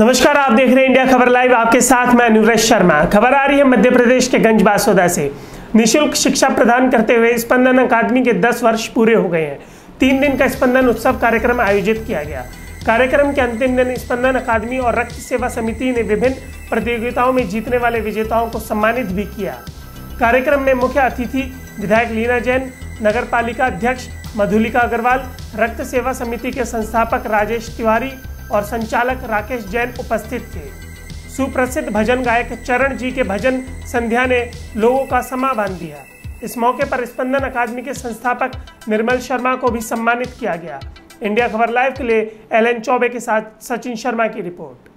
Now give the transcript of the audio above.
नमस्कार, आप देख रहे हैं इंडिया खबर लाइव। आपके साथ मैं अनुराग शर्मा। खबर आ रही है मध्य प्रदेश के गंज बासोदा से। निःशुल्क शिक्षा प्रदान करते हुए स्पंदन अकादमी के 10 वर्ष पूरे हो गए हैं। 3 दिन का स्पंदन उत्सव कार्यक्रम आयोजित किया गया। कार्यक्रम के अंतिम दिन स्पंदन अकादमी और रक्त सेवा समिति ने विभिन्न प्रतियोगिताओं में जीतने वाले विजेताओं को सम्मानित भी किया। कार्यक्रम में मुख्य अतिथि विधायक लीना जैन, नगर पालिका अध्यक्ष मधुलिका अग्रवाल, रक्त सेवा समिति के संस्थापक राजेश तिवारी और संचालक राकेश जैन उपस्थित थे। सुप्रसिद्ध भजन गायक चरण जी के भजन संध्या ने लोगों का समा बांध दिया। इस मौके पर स्पंदन अकादमी के संस्थापक निर्मल शर्मा को भी सम्मानित किया गया। इंडिया खबर लाइव के लिए एलएन चौबे के साथ सचिन शर्मा की रिपोर्ट।